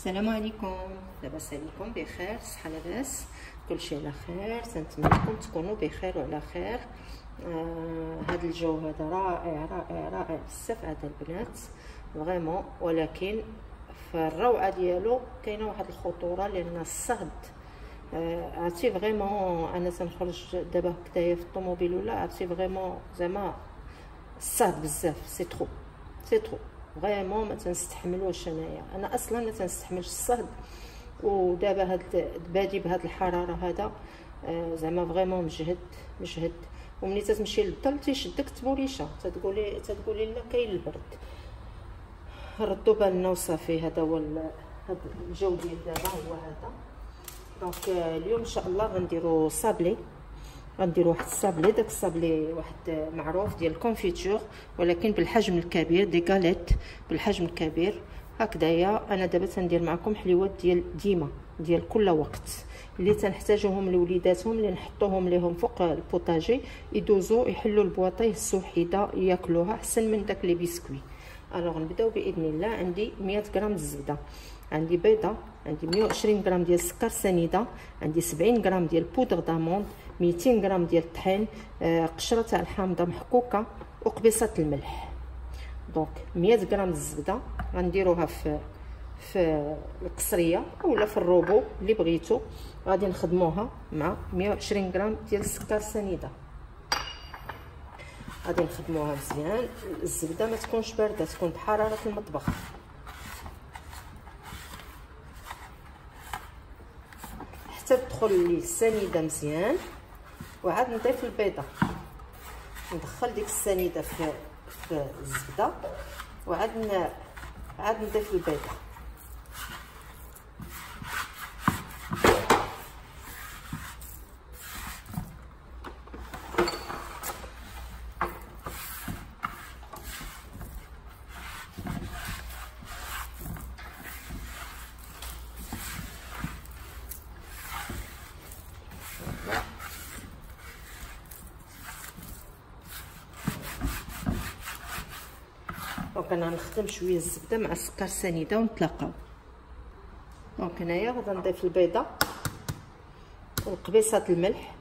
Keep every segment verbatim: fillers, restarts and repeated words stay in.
السلام عليكم، لاباس عليكم؟ بخير؟ صحه لاباس؟ كلشي على خير؟ تنتمنى لكم تكونوا بخير وعلى خير. آه هذا الجو هذا رائع رائع رائع بزاف هذا البنات فريمون، ولكن في الروعه ديالو كاينه واحد الخطوره لان الصهد آه عرفتي فريمون. انا تنخرج دابا هكذايا في الطوموبيل ولا عرفتي فريمون زعما الصهد بزاف، سي ترو سي ترو فريمون ما تنستحملوش. انايا انا اصلا ما تنستحملش الصهد، ودابا هاد بادي بهاد الحراره هذا آه زعما فريمون مجهد مجهد. وملي تتمشي للظل تيشدك تبوليشه، تتقولي تتقولي لا كاين البرد. ردوا بالنا وصافي. هذا هو هذا الجو ديال دابا هو هذا. دونك اليوم ان شاء الله غنديروا صابلي، غنديروا واحد الصابلي. داك الصابلي واحد معروف ديال الكونفيتور ولكن بالحجم الكبير، دي غاليت بالحجم الكبير هكذايا. انا دابا تندير معكم حليوات ديال ديما ديال كل وقت اللي تنحتاجوهم لوليداتهم، اللي نحطوهم ليهم فوق البوطاجي يدوزو يحلوا البواطيه السوحيده ياكلوها احسن من داك لي بسكوي. الوغ نبداو باذن الله. عندي مية غرام الزبده، عندي بيضه، عندي مية وعشرين غرام ديال السكر سنيده، عندي سبعين غرام ديال بودر داموند، ميتين غرام ديال الطحين، آه قشره تاع الحامضه محكوكه، وقبيصه الملح. دونك مية غرام الزبده غنديروها في في القصريه اولا في الروبو اللي بغيتو. غادي نخدموها مع مية وعشرين غرام ديال السكر سنيده، غادي نخدموها مزيان. الزبده ما تكونش بارده، تكون بحراره المطبخ. حتى تدخل لي السنيده مزيان. وعاد نضيف البيضه، ندخل ديك السنيده في في الزبده، وعاد عاد نضيف البيضه. دونك انا نخدم شويه الزبده مع السكر سنيده ونتلاقاو. دونك هنايا غادي نضيف البيضه وقبيصه الملح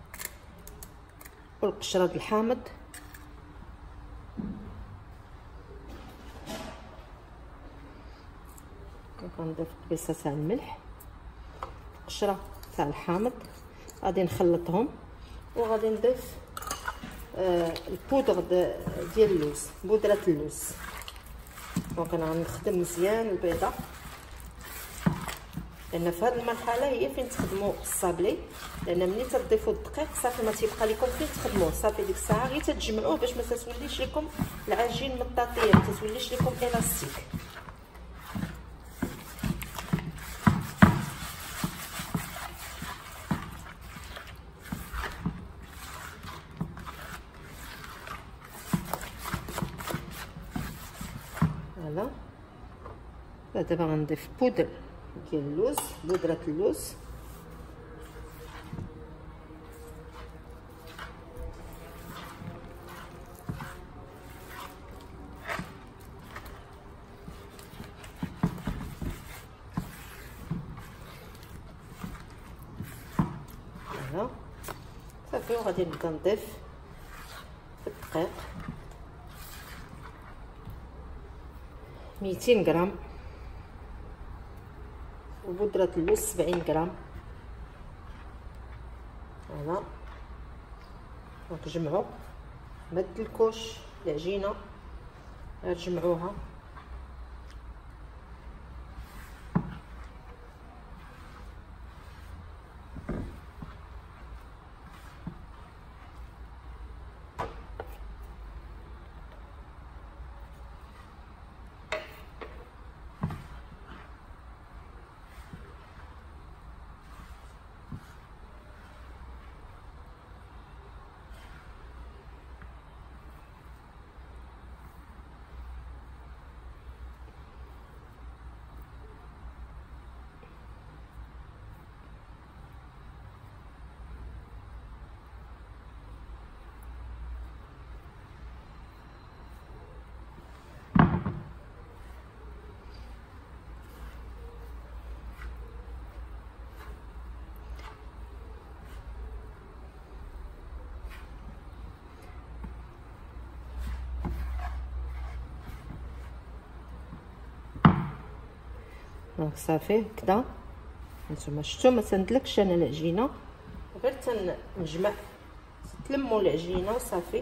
والقشره د الحامض غنضيف قبيصه تاع الملح، قشره تاع الحامض. غادي نخلطهم وغادي نضيف آه البودر ديال اللوز، بودره اللوز. دونك انا غنخدم مزيان البيضه، لان في هذه المرحله هي فين تخدموا الصابلي، لان ملي تضيفوا الدقيق صافي ما تيبقى لكم فين تخدموه. صافي ديك الساعه غير تتجمعوه باش ما تتوليش لكم العجين مطاطيه، ما تتوليش لكم الاستيك. فوالا. دابا غنضيف بودر ديال اللوز، بودره اللوز. فوالا صافي. وغادي نبدا نضيف الدقيق، ميتين غرام، وبودرة اللوز سبعين غرام. فوالا. دونك جمعوا، ما تدلكوش العجينه، غير جمعوها. دونك صافي كدا. نتوما شفتوا ما تندلكش انا العجينه، غير تنجمع تلموا العجينه وصافي.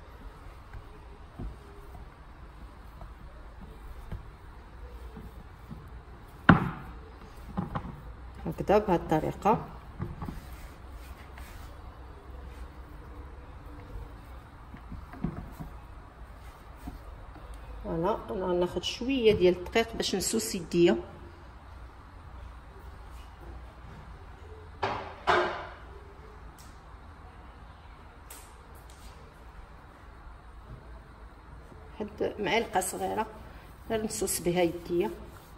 هكذا بهذه الطريقه. فوالا انا غناخذ شويه ديال الدقيق باش نسوس يديا. واحد معلقه صغيره غير نسوس بها يديا.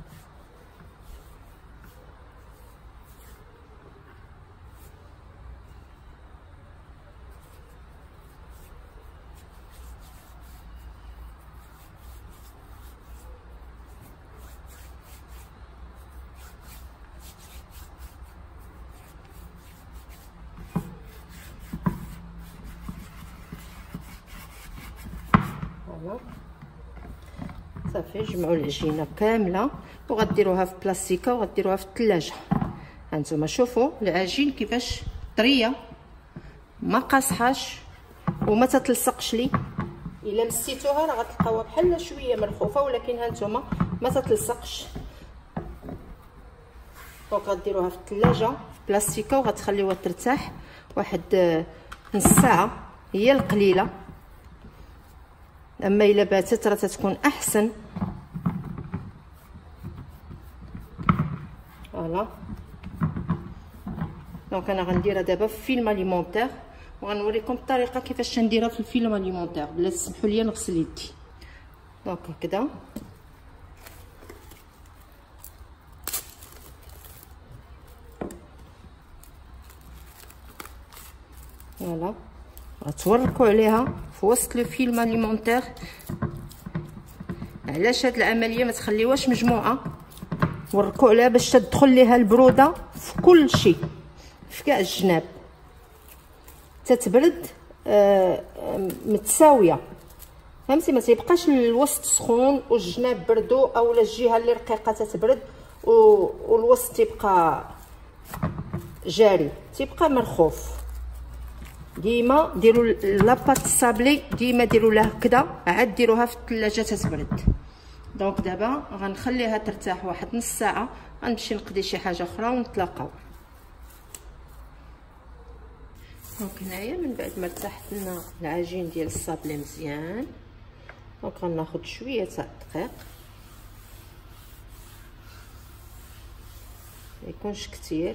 صافي جمعوا العجينه كامله وغديروها في بلاستيكه وغديروها في الثلاجه. هانتوما شوفوا العجين كيفاش طريه ما قاصحاش وما تتلصقش لي. الا مسيتوها راه غتلقاوها بحال شويه مرخوفه، ولكن هانتوما ما تتلصقش. دونك غديروها في الثلاجه في بلاستيكه وغتخليوها ترتاح واحد نص ساعه هي القليله. اما الا باتت راه تتكون احسن. فوالا دونك انا غنديرها دابا في فيلم اليمونتير وغنوريكم الطريقه كيفاش نديرها في الفيلم اليمونتير بلا تسمحوا لي نغسل يدي. دونك هكذا فوالا غتوركوا عليها في وسط لو فيلم اليمونتير. علاش هاد العمليه ما تخليوهاش مجموعه، وركوا عليها باش تدخل ليها البروده في كل شيء في كاع الجناب، تتبرد آه متساويه. فهمتي ما تيبقاش الوسط سخون والجناب بردو اولا الجهه اللي رقيقه تتبرد والوسط تيبقى جاري تيبقى مرخوف. ديما ديروا لاباط الصابلي ديما ديروا لها هكذا عاد ديروها في الثلاجه تتبرد. دونك دابا غنخليها ترتاح واحد نص ساعه، غنمشي نقضي شي حاجه اخرى ونتلاقاو. دونك هنايا من بعد ما ارتاحت لنا العجين ديال الصابلي مزيان، دونك غناخذ شويه تاع الدقيق ما يكونش كتير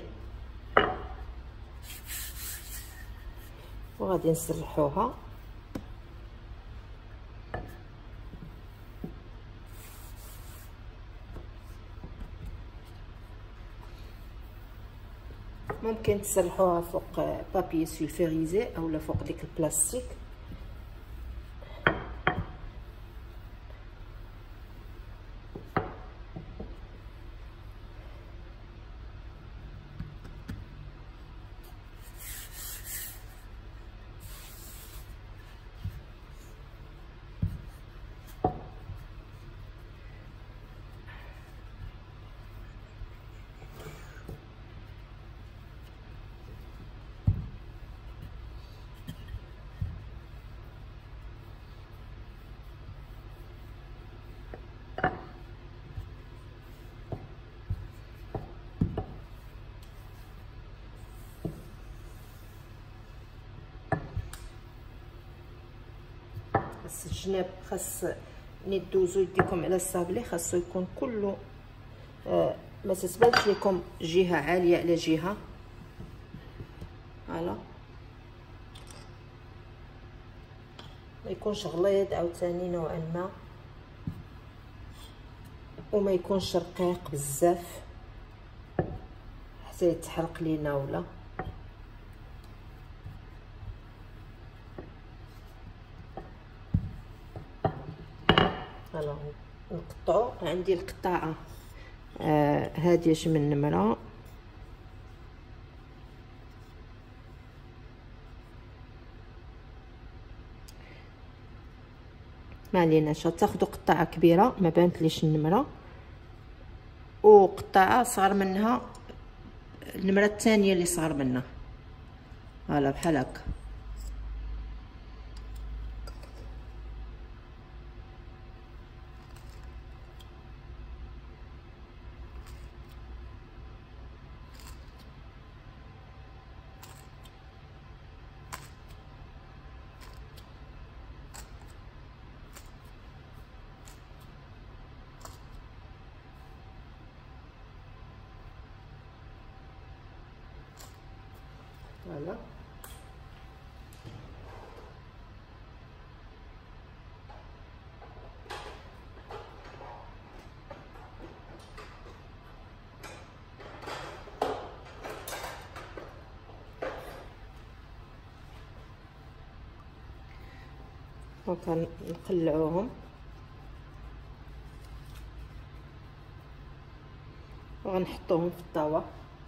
وغادي نسرحوها. ممكن تسرحوها فوق بابي سولفيريزي اولا فوق ديك البلاستيك. خاص الجناب خاص ملي دوزو يديكم على الصابلي خاصو يكون كله آه ما تتبانش لكم جهه عاليه على جهه. فوالا ما يكونش غليظ عاوتاني نوعا ما وما يكونش رقيق بزاف حتى يتحرق لينا ولا. فوالا نقطعو. عندي القطاعه آه هاديه من النمره ما عليناش، تاخذوا قطعه كبيره ما بانت ليش النمره وقطعه صغر منها المره الثانيه اللي صغر منها، فوالا بحال هكا. فوالا دونك نقلعوهم وغنحطوهم في الطاوه.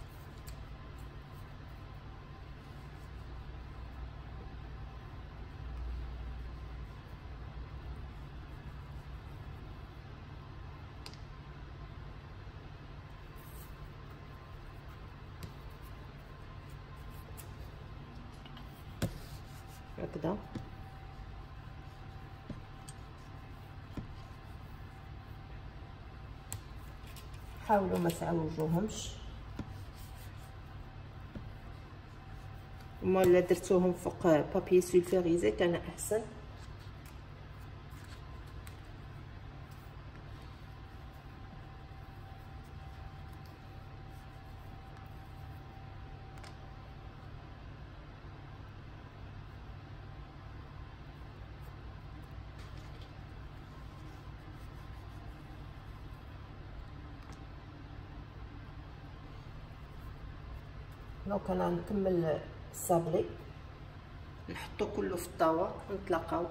هكذا حاولوا ما تعوجوهمش، وما الا درتوهم فوق بابي سولفيريزي كان احسن. دونك انا نكمل الصابلي، نحطو كله في الطاوه ونتلاقاو.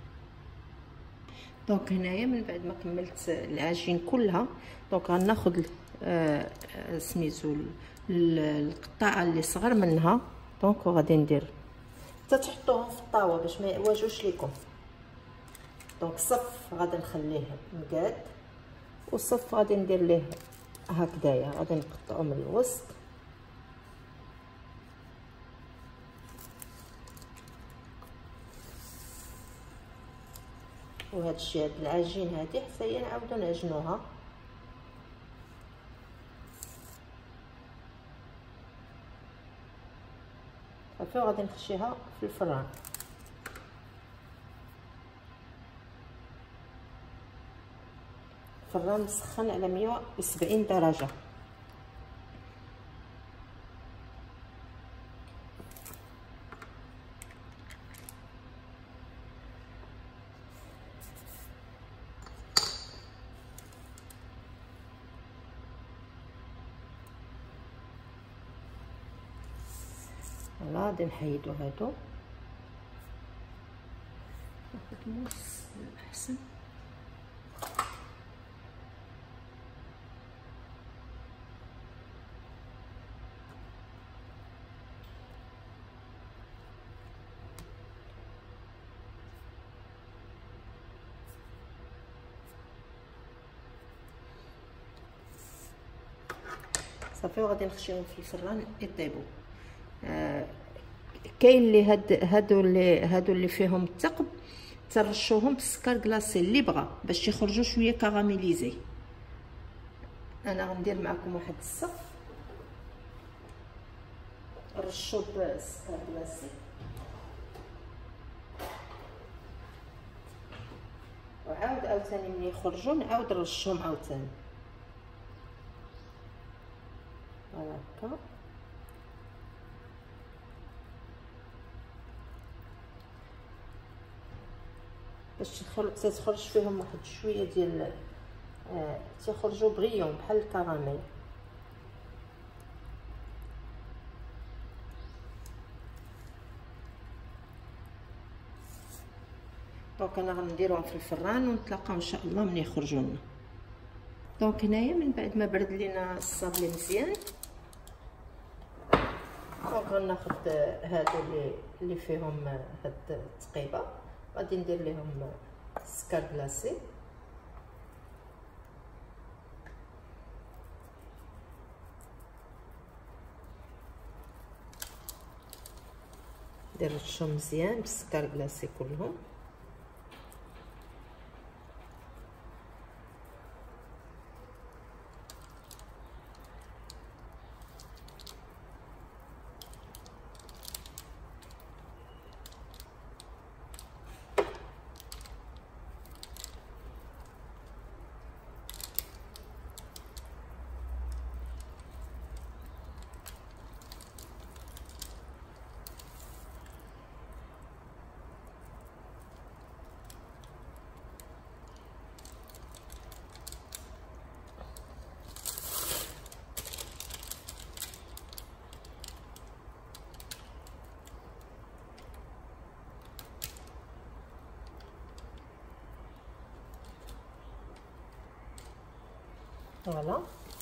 دونك هنايا من بعد ما كملت العجين كلها، دونك غناخذ آه سميتو القطعه اللي صغر منها، دونك وغادي ندير حتى تحطوهم في الطاوه باش ما يعوجوش ليكم. دونك صف غادي نخليه مقاد، والصف غادي ندير ليه هكذايا، غادي نقطعو من الوسط وهذا الشيء. هاد العجين هادي حتى هي نعاودو نعجنوها. صافي وغادي نخشيها في الفران. الفران مسخن على مية وسبعين درجه. فوالا غادي نحيدو هادو، ناخد موس احسن. صافي وغادي نخشيهم في الفران يطيبوا. آه كاين اللي هاد هادو اللي هادو اللي فيهم الثقب ترشوهم بالسكر كلاصي اللي بغى باش يخرجوا شويه كراميليزي. انا غندير معكم واحد الصف رشوا بالسكر كلاصي، وعاود عاوتاني ملي يخرجوا نعاود نرشهم عاوتاني. فوالا هكا باش تخرج فيهم واحد شويه ديال آه تيخرجوا بغيون بحال الكراميل. دونك انا غنديرهم في الفران ونتلاقاو ان شاء الله ملي يخرجوا لنا. دونك هنايا من بعد ما برد لينا الصابلي مزيان، دونك غناخد هادو اللي اللي فيهم هاد التقيبه، غادي ندير لهم السكر كلاصي. ندير رشهم مزيان بالسكر كلاصي كلهم. فوالا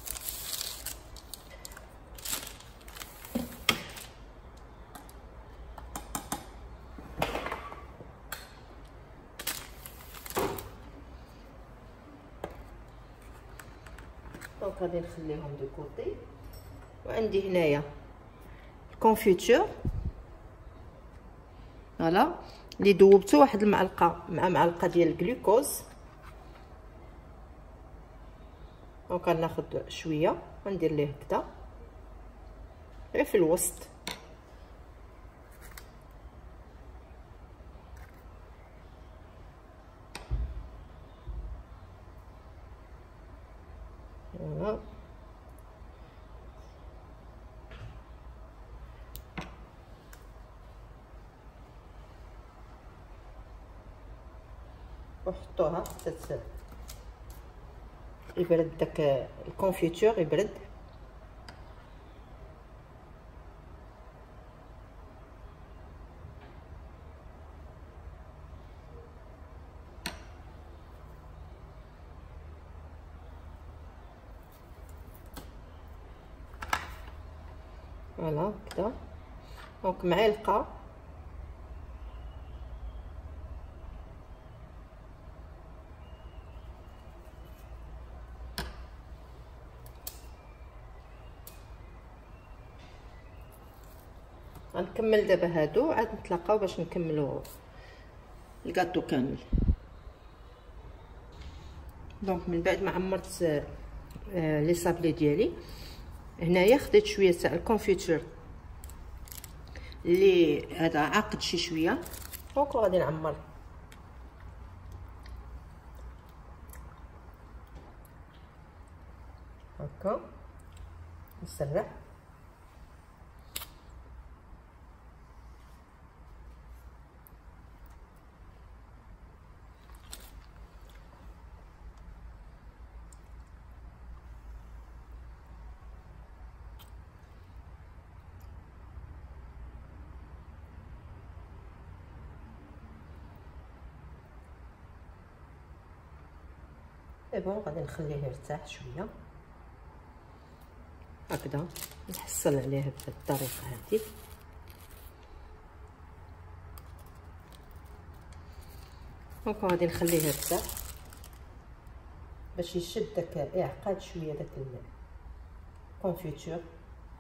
دونك غادي نخليهم دو كوتي. وعندي هنايا الكونفيتور فوالا اللي دوبته واحد المعلقه مع معلقه ديال الجلوكوز. دونك غناخد شويه غندير ليه هكذا غير في الوسط. فوالا وحطوها حتى يبرد داك الكونفيتور يبرد. فوالا كدا دونك معلقه غنكمل دابا هادو عاد نتلاقاو باش نكملو الكاطو كامل. دونك من بعد ما عمرت آه لي صابلي ديالي هنايا خديت شويه تاع الكونفيتور اللي هذا عاقد شي شويه. دونك غادي نعمر هكا نسرح. اي بون غادي نخليه يرتاح شويه هكذا نحصل عليه بهذه الطريقه هذه. دونك غادي نخليه يرتاح باش يشد داك اعقاد شويه داك الكونفيتور.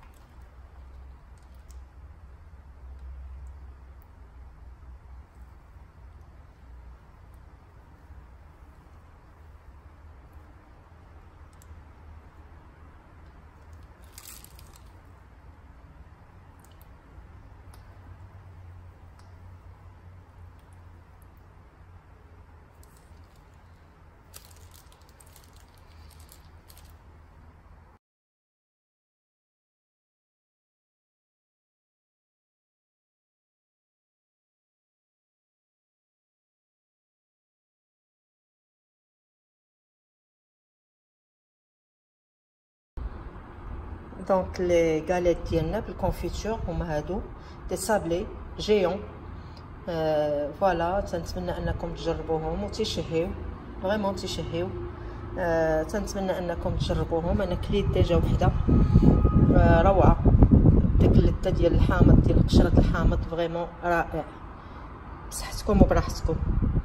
دونك لي غاليت ديالنا بالكونفيتور هما هادو دي صابلي جيون. آه فوالا تنتمنى انكم تجربوهم وتشهيو فريمون تشهيو. آه تنتمنى انكم تجربوهم. انا كليت ديجا وحده آه روعه داك اللذه ديال الحامض ديال قشره الحامض فريمون رائع. بصحتكم وبراحتكم.